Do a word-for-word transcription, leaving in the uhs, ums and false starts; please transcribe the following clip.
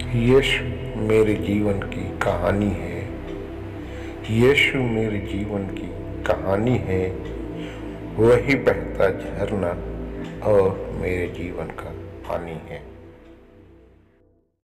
यीशु मेरे जीवन की कहानी है। यीशु मेरे जीवन की कहानी है, वही बहता झरना और मेरे जीवन का पानी है।